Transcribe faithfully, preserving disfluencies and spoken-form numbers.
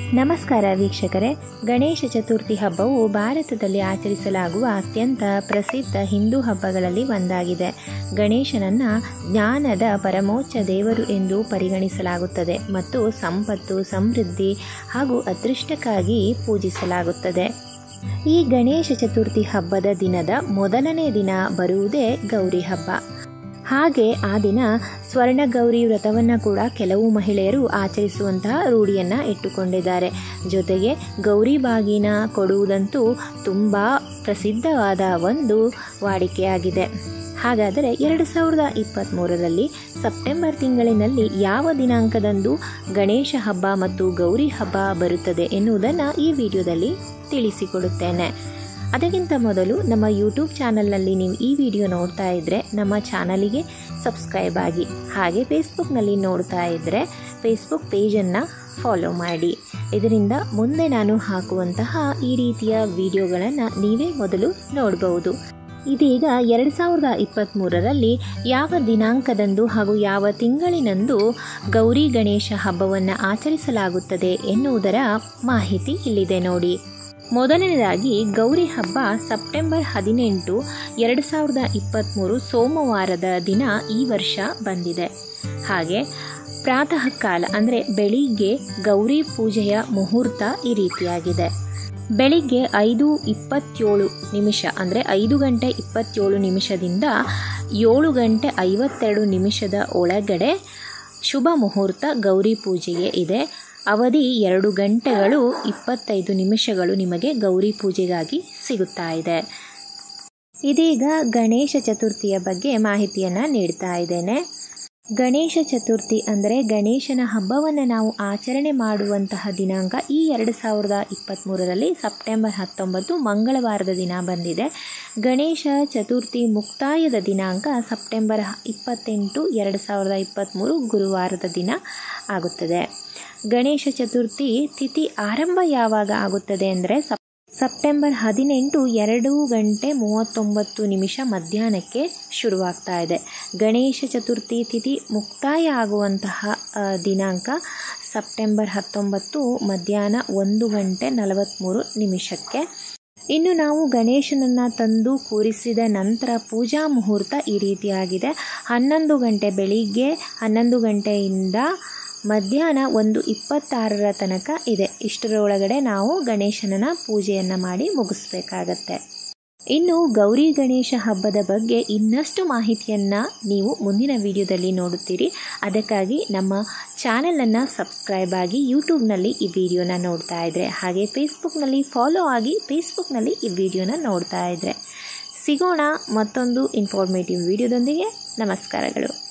ನಮಸ್ಕಾರ ವೀಕ್ಷಕರೇ, ಗಣೇಶ ಚತುರ್ಥಿ ಹಬ್ಬವು ಭಾರತದಲ್ಲಿ ಆಚರಿಸಲಾಗುವ ಅತ್ಯಂತ ಪ್ರಸಿದ್ಧ ಹಿಂದೂ ಹಬ್ಬಗಳಲ್ಲಿ ಒಂದಾಗಿದೆ. ಗಣೇಶನನ್ನು ಜ್ಞಾನದ ಪರಮೋಚ್ಚ ದೇವರು ಎಂದು ಪರಿಗಣಿಸಲಾಗುತ್ತದೆ ಮತ್ತು ಸಂಪತ್ತು, ಸಮೃದ್ಧಿ ಹಾಗೂ ಅದೃಷ್ಟಕ್ಕಾಗಿ ಪೂಜಿಸಲಾಗುತ್ತದೆ. ಈ ಗಣೇಶ ಚತುರ್ಥಿ ಹಬ್ಬದ ದಿನದ ಮೊದಲನೇ ದಿನ ಬರುವುದೇ ಗೌರಿ ಹಬ್ಬ. ಹಾಗೆ ಆ ದಿನ ಸ್ವರ್ಣ ಗೌರಿ ವ್ರತವನ್ನು ಕೂಡ ಕೆಲವು ಮಹಿಳೆಯರು ಆಚರಿಸುವಂತಹ ರೂಢಿಯನ್ನು ಇಟ್ಟುಕೊಂಡಿದ್ದಾರೆ. ಜೊತೆಗೆ ಗೌರಿ ಬಾಗಿನ ಕೊಡುವುದಂತೂ ತುಂಬ ಪ್ರಸಿದ್ಧವಾದ ಒಂದು ವಾಡಿಕೆಯಾಗಿದೆ. ಹಾಗಾದರೆ ಎರಡು ಸಾವಿರದ ಇಪ್ಪತ್ತ್ಮೂರರಲ್ಲಿ ಸೆಪ್ಟೆಂಬರ್ ತಿಂಗಳಿನಲ್ಲಿ ಯಾವ ದಿನಾಂಕದಂದು ಗಣೇಶ ಹಬ್ಬ ಮತ್ತು ಗೌರಿ ಹಬ್ಬ ಬರುತ್ತದೆ ಎನ್ನುವುದನ್ನು ಈ ವಿಡಿಯೋದಲ್ಲಿ ತಿಳಿಸಿಕೊಡುತ್ತೇನೆ. ಅದಕ್ಕಿಂತ ಮೊದಲು ನಮ್ಮ ಯೂಟ್ಯೂಬ್ ಚಾನಲ್ನಲ್ಲಿ ನೀವು ಈ ವಿಡಿಯೋ ನೋಡ್ತಾ ಇದ್ದರೆ ನಮ್ಮ ಚಾನಲಿಗೆ ಸಬ್ಸ್ಕ್ರೈಬ್ ಆಗಿ, ಹಾಗೆ ಫೇಸ್ಬುಕ್ನಲ್ಲಿ ನೋಡ್ತಾ ಇದ್ದರೆ ಫೇಸ್ಬುಕ್ ಪೇಜನ್ನು ಫಾಲೋ ಮಾಡಿ. ಇದರಿಂದ ಮುಂದೆ ನಾನು ಹಾಕುವಂತಹ ಈ ರೀತಿಯ ವಿಡಿಯೋಗಳನ್ನು ನೀವೇ ಮೊದಲು ನೋಡಬಹುದು. ಇದೀಗ ಎರಡು ಸಾವಿರದ ಇಪ್ಪತ್ತ್ಮೂರರಲ್ಲಿ ಯಾವ ದಿನಾಂಕದಂದು ಹಾಗೂ ಯಾವ ತಿಂಗಳಿನಂದು ಗೌರಿ ಗಣೇಶ ಹಬ್ಬವನ್ನು ಆಚರಿಸಲಾಗುತ್ತದೆ ಎನ್ನುವುದರ ಮಾಹಿತಿ ಇಲ್ಲಿದೆ ನೋಡಿ. ಮೊದಲನೇದಾಗಿ ಗೌರಿ ಹಬ್ಬ ಸೆಪ್ಟೆಂಬರ್ ಹದಿನೆಂಟು ಎರಡು ಸಾವಿರದ ಇಪ್ಪತ್ತ್ಮೂರು ಸೋಮವಾರದ ದಿನ ಈ ವರ್ಷ ಬಂದಿದೆ. ಹಾಗೆ ಪ್ರಾತಃ ಕಾಲ ಅಂದರೆ ಬೆಳಿಗ್ಗೆ ಗೌರಿ ಪೂಜೆಯ ಮುಹೂರ್ತ ಈ ರೀತಿಯಾಗಿದೆ. ಬೆಳಿಗ್ಗೆ ಐದು ಇಪ್ಪತ್ತೇಳು ನಿಮಿಷ ಅಂದರೆ ಐದು ಗಂಟೆ ಇಪ್ಪತ್ತೇಳು ನಿಮಿಷದಿಂದ ಏಳು ಗಂಟೆ ಐವತ್ತೆರಡು ನಿಮಿಷದ ಒಳಗಡೆ ಶುಭ ಮುಹೂರ್ತ ಗೌರಿ ಪೂಜೆಗೆ ಇದೆ. ಅವಧಿ ಎರಡು ಗಂಟೆಗಳು ಇಪ್ಪತ್ತೈದು ನಿಮಿಷಗಳು ನಿಮಗೆ ಗೌರಿ ಪೂಜೆಗಾಗಿ ಸಿಗುತ್ತಾ ಇದೆ. ಇದೀಗ ಗಣೇಶ ಚತುರ್ಥಿಯ ಬಗ್ಗೆ ಮಾಹಿತಿಯನ್ನು ನೀಡ್ತಾ ಇದ್ದೇನೆ. ಗಣೇಶ ಚತುರ್ಥಿ ಅಂದರೆ ಗಣೇಶನ ಹಬ್ಬವನ್ನು ನಾವು ಆಚರಣೆ ಮಾಡುವಂತಹ ದಿನಾಂಕ ಈ ಎರಡು ಸಾವಿರದ ಇಪ್ಪತ್ತ್ಮೂರರಲ್ಲಿ ಸೆಪ್ಟೆಂಬರ್ ಹತ್ತೊಂಬತ್ತು ಮಂಗಳವಾರದ ದಿನ ಬಂದಿದೆ. ಗಣೇಶ ಚತುರ್ಥಿ ಮುಕ್ತಾಯದ ದಿನಾಂಕ ಸೆಪ್ಟೆಂಬರ್ ಇಪ್ಪತ್ತೆಂಟು ಎರಡು ಸಾವಿರದ ಇಪ್ಪತ್ತ್ಮೂರು ಗುರುವಾರದ ದಿನ ಆಗುತ್ತದೆ. ಗಣೇಶ ಚತುರ್ಥಿ ತಿಥಿ ಆರಂಭ ಯಾವಾಗ ಆಗುತ್ತದೆ ಅಂದರೆ ಸೆಪ್ಟೆಂಬರ್ ಹದಿನೆಂಟು ಎರಡು ಗಂಟೆ ಮೂವತ್ತೊಂಬತ್ತು ನಿಮಿಷ ಮಧ್ಯಾಹ್ನಕ್ಕೆ ಶುರುವಾಗ್ತಾ ಇದೆ. ಗಣೇಶ ಚತುರ್ಥಿ ತಿಥಿ ಮುಕ್ತಾಯ ಆಗುವಂತಹ ದಿನಾಂಕ ಸೆಪ್ಟೆಂಬರ್ ಹತ್ತೊಂಬತ್ತು ಮಧ್ಯಾಹ್ನ ಒಂದು ಗಂಟೆ ನಲವತ್ತ್ಮೂರು ನಿಮಿಷಕ್ಕೆ. ಇನ್ನು ನಾವು ಗಣೇಶನನ್ನು ತಂದು ಕೂರಿಸಿದ ನಂತರ ಪೂಜಾ ಮುಹೂರ್ತ ಈ ರೀತಿಯಾಗಿದೆ. ಹನ್ನೊಂದು ಗಂಟೆ ಬೆಳಿಗ್ಗೆ ಹನ್ನೊಂದು ಗಂಟೆಯಿಂದ ಮಧ್ಯಾಹ್ನ ಒಂದು ಇಪ್ಪತ್ತಾರರ ತನಕ ಇದೆ. ಇಷ್ಟರೊಳಗಡೆ ನಾವು ಗಣೇಶನ ಪೂಜೆಯನ್ನು ಮಾಡಿ ಮುಗಿಸ್ಬೇಕಾಗತ್ತೆ. ಇನ್ನು ಗೌರಿ ಗಣೇಶ ಹಬ್ಬದ ಬಗ್ಗೆ ಇನ್ನಷ್ಟು ಮಾಹಿತಿಯನ್ನು ನೀವು ಮುಂದಿನ ವಿಡಿಯೋದಲ್ಲಿ ನೋಡುತ್ತೀರಿ. ಅದಕ್ಕಾಗಿ ನಮ್ಮ ಚಾನಲನ್ನು ಸಬ್ಸ್ಕ್ರೈಬ್ ಆಗಿ ಯೂಟ್ಯೂಬ್ನಲ್ಲಿ ಈ ವಿಡಿಯೋನ ನೋಡ್ತಾ ಇದ್ದರೆ, ಹಾಗೆ ಫೇಸ್ಬುಕ್ನಲ್ಲಿ ಫಾಲೋ ಆಗಿ ಫೇಸ್ಬುಕ್ನಲ್ಲಿ ಈ ವಿಡಿಯೋನ ನೋಡ್ತಾ ಇದ್ದರೆ. ಸಿಗೋಣ ಮತ್ತೊಂದು ಇನ್ಫಾರ್ಮೇಟಿವ್ ವಿಡಿಯೋದೊಂದಿಗೆ. ನಮಸ್ಕಾರಗಳು.